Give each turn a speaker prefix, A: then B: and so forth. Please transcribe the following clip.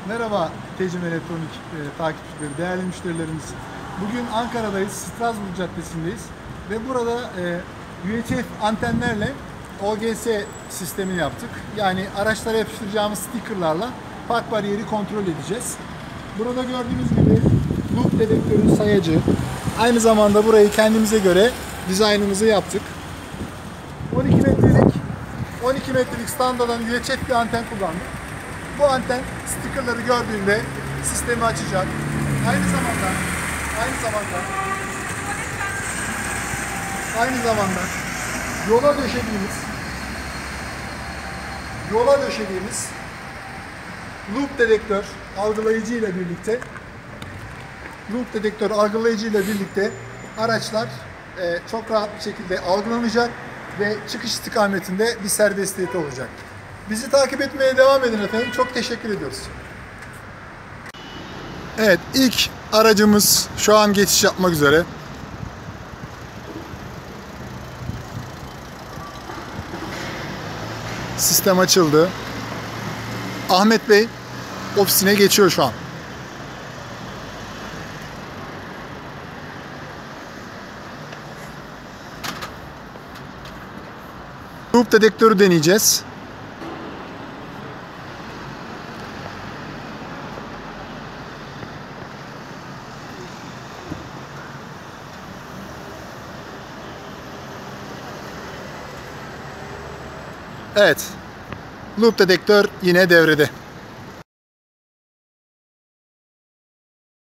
A: Merhaba Tecim Elektronik takipçileri, değerli müşterilerimiz. Bugün Ankara'dayız, Strasbourg Caddesi'ndeyiz ve burada UHF antenlerle OGS sistemini yaptık. Yani araçlara yapıştıracağımız stickerlarla park bariyeri kontrol edeceğiz. Burada gördüğünüz gibi loop dedektörün sayacı. Aynı zamanda burayı kendimize göre dizaynımızı yaptık. 12 metrelik standarttan UHF bir anten kullandık. Bu anten stickerları gördüğünde sistemi açacak. Aynı zamanda yola döşediğimiz loop dedektör algılayıcı ile birlikte araçlar çok rahat bir şekilde algılanacak ve çıkış istikametinde bir serbestiyeti olacak. Bizi takip etmeye devam edin efendim. Çok teşekkür ediyoruz. Evet, ilk aracımız şu an geçiş yapmak üzere. Sistem açıldı. Ahmet Bey ofisine geçiyor şu an. Loop dedektörü deneyeceğiz. Evet, loop dedektör yine devrede.